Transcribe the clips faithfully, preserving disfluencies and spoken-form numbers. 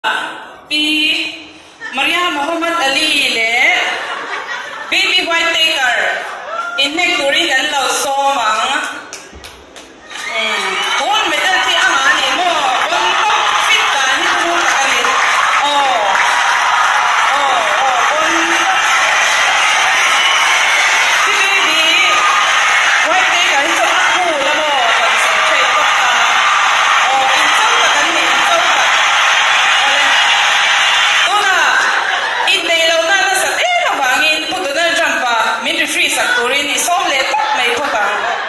Pi Maria Muhammad Ali le Baby White Taker Innek Turi kan lau so mang Gold medal ti ama ni mo Bon fit kan mo kami Oh Oh Oh Bon Si Baby White Taker so aku la mo concentrate ko ka Oh inchang ka kan ni inchang ka free sakturin ni som le tak mai ko ba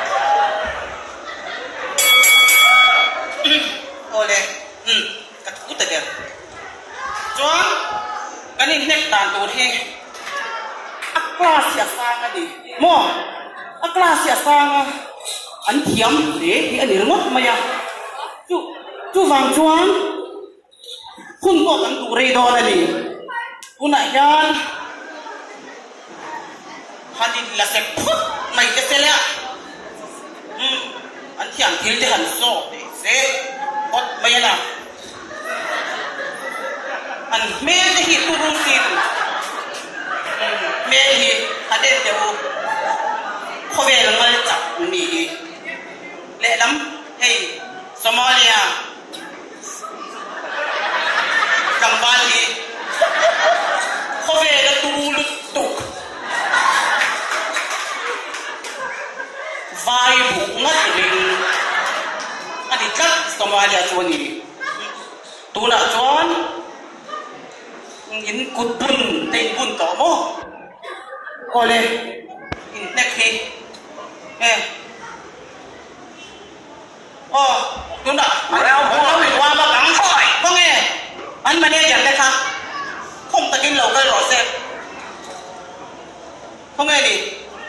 ole hm kat ku ta der chuan kanin nek tan tur hi a class ya sang ani mo a class ya sang an thiam le hi ani ngot maya chu chu wang chuan khun ko kan tu re do ani kuna yan Hadin la se put mai ke se la hm an thiam thil te han so de se pot mai na an me te hi tu ru sin me hi haden te u khobe la mal chap ni le lam hey Somalia Kambali khobe la tu lu tuk vai bu ngat ring ani kat Somalia chuan ni tuna chuan in kut bun te bun to mo ole in nek he eh oh tuna ana ho wa ba kang khoi ko nghe an ma ne yan le kha không ta kin lo kai ro se không nghe đi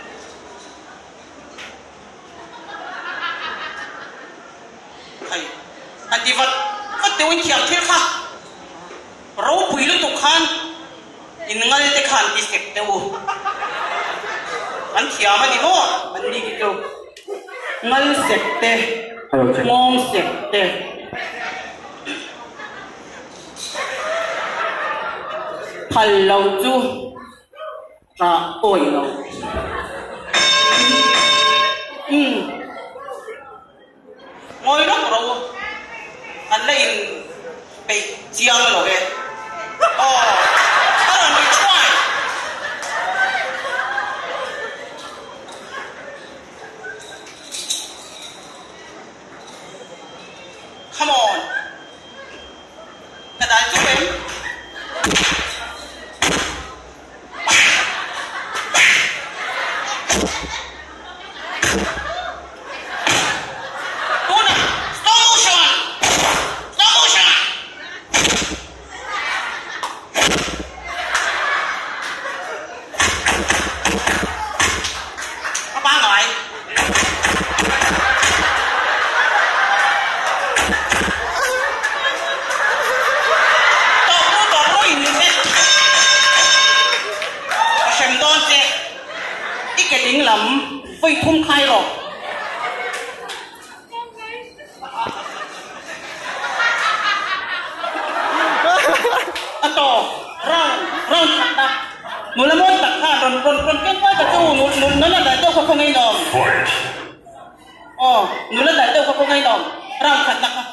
anh đi vật vật tiêu anh thiam thiệt ha rau bùi lu tục khan in ngal te khan đi sẹp tiêu anh thiam anh đi mo anh đi cái tiêu ngal sẹp te mom sẹp te phal lâu chu ra oi lâu um ngồi đó rồi anh lấy bị chiang rồi đấy oh I don't need try come on cái đại chú em phải thông khai rồi anh to rong rong thật đa nụ là môn thật ha rồi rồi rồi cái quái thật tu nụ nụ nó là đại đâu không ngay nòng oh nụ là đại đâu không ngay nòng rong thật đa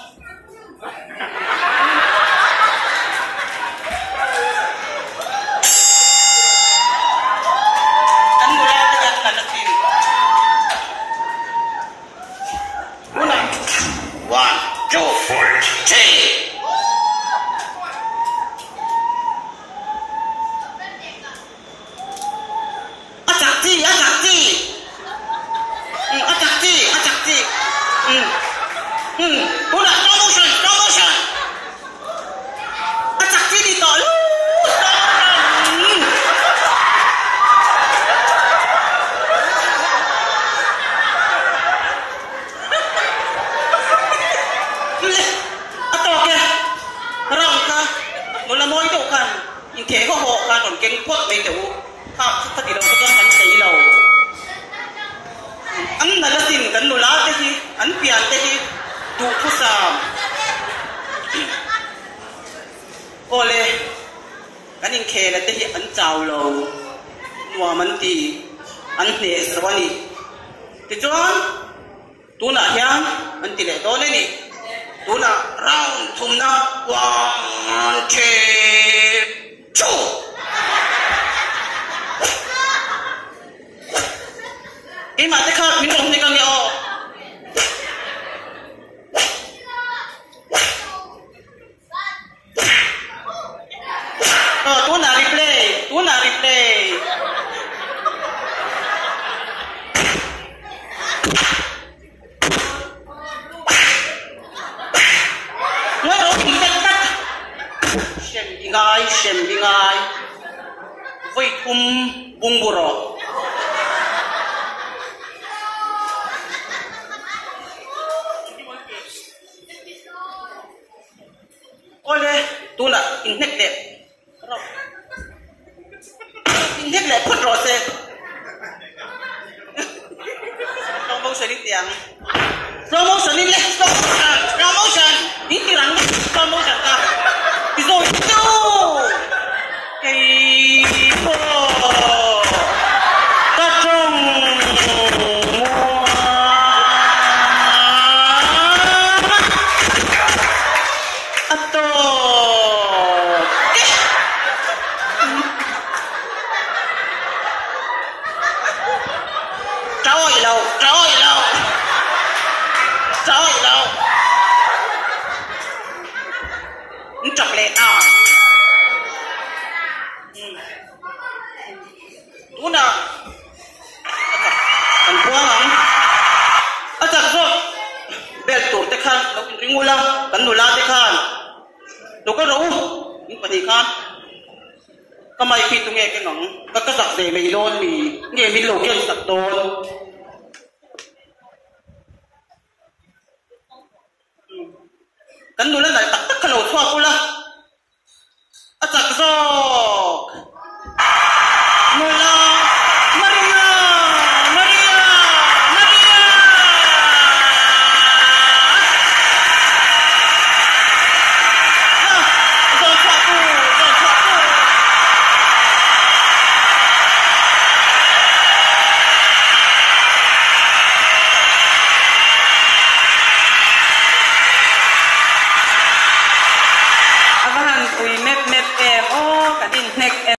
thế có hộ là còn kinh quất mấy kiểu học thật thì đâu có hắn thấy đâu anh là là xin cái nô lá thế thì anh tiền thế thì đủ phúc sao โอเลกันอิงเคแล้วที่อันเจ้าเราหนัวมันตีอันเหนือสวรรค์ที่จวนตัวน่ะยังอันตีเลยตัวเลยนี่ตัวน่ะร่างทุ่มนะวันเชชูไอ้มาเตะขาดมินลงในกางเกงอ๋อตัวน่ะรีเพลย์ตัวน่ะรีเพลย์ngay xem đi ngay với thum bung bùrọ ôi đây tôi là internet đẹp internet đẹp phút rồi xem slow motion đi tiếng slow motion đi lên slow motion slow motion đi tiếng slow motion ta rồi đâu cái bộ ta trông mua atau trời lâu trời lâu trời lâu chọc lệ à tú nào anh qua không à chắc rồi bel tổ tê khan đâu cũng ringu lang kan nula tê khan đâu có rau những phần gì khan kamay phi tu nghe cái nòng các cái giặc để mày lôn mì nghe mì lô kia giặc đồn kan nula lại tak tak kalau thua pula à chắc rồi nula Maria Maria Maria ah jangan satu jangan satu abahan kui mep mep em oh kadin nek